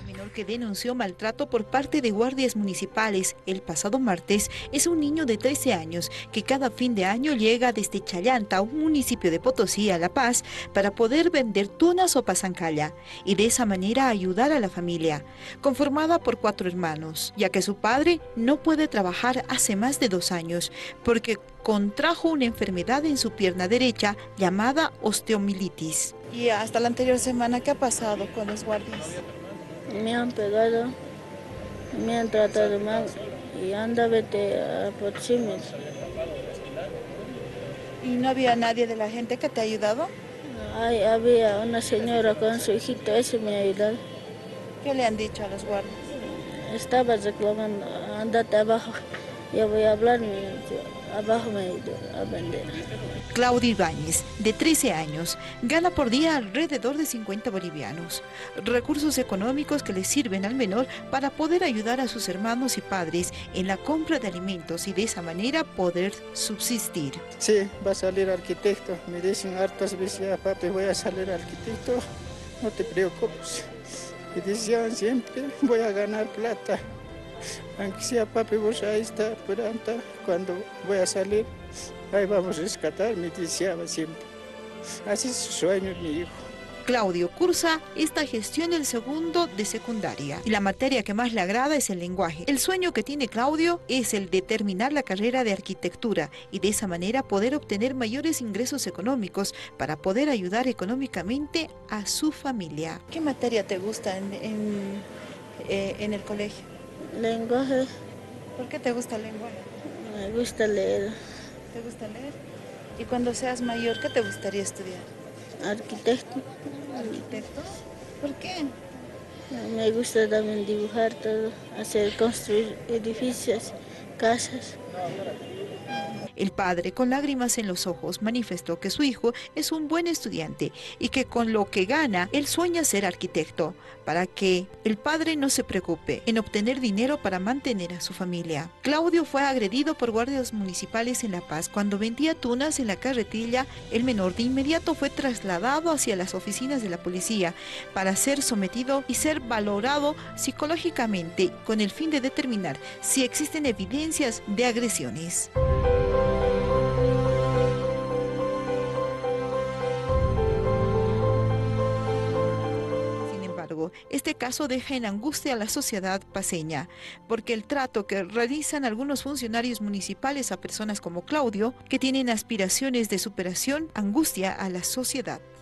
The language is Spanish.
Menor que denunció maltrato por parte de guardias municipales el pasado martes es un niño de 13 años que cada fin de año llega desde Challanta, un municipio de Potosí, a La Paz, para poder vender tunas o pasancalla y de esa manera ayudar a la familia, conformada por 4 hermanos, ya que su padre no puede trabajar hace más de 2 años porque contrajo una enfermedad en su pierna derecha llamada osteomielitis. Y hasta la anterior semana, ¿qué ha pasado con los guardias? Me han pegado, me han tratado mal y anda, vete a Pochimil. ¿Y no había nadie de la gente que te ha ayudado? Había una señora con su hijito, ese me ha ayudado. ¿Qué le han dicho a los guardias? Estaba reclamando, andate abajo, ya voy a hablar, abajo me he ido a vender. Claudio Ibáñez, de 13 años, gana por día alrededor de 50 bolivianos, recursos económicos que le sirven al menor para poder ayudar a sus hermanos y padres en la compra de alimentos y de esa manera poder subsistir. Sí, va a salir arquitecto. Me dicen hartas veces, papi, voy a salir arquitecto, no te preocupes. Y decían siempre, voy a ganar plata. Aunque sea papi, vos ahí está, pronto, cuando voy a salir, ahí vamos a rescatar, me decía siempre. Así es su sueño, mi hijo. Claudio cursa esta gestión del segundo de secundaria y la materia que más le agrada es el lenguaje. El sueño que tiene Claudio es el de terminar la carrera de arquitectura y de esa manera poder obtener mayores ingresos económicos para poder ayudar económicamente a su familia. ¿Qué materia te gusta en el colegio? Lenguaje, ¿Por qué te gusta el lenguaje? me gusta leer, ¿Te gusta leer? Y cuando seas mayor, ¿qué te gustaría estudiar? arquitecto. ¿Arquitecto? ¿Por qué? Me gusta también dibujar todo, construir edificios, casas. El padre, con lágrimas en los ojos, manifestó que su hijo es un buen estudiante y que con lo que gana, él sueña ser arquitecto, para que el padre no se preocupe en obtener dinero para mantener a su familia. Claudio fue agredido por guardias municipales en La Paz cuando vendía tunas en la carretilla. El menor de inmediato fue trasladado hacia las oficinas de la policía para ser sometido y ser valorado psicológicamente con el fin de determinar si existen evidencias de agresiones. Este caso deja en angustia a la sociedad paceña, porque el trato que realizan algunos funcionarios municipales a personas como Claudio, que tienen aspiraciones de superación, angustia a la sociedad.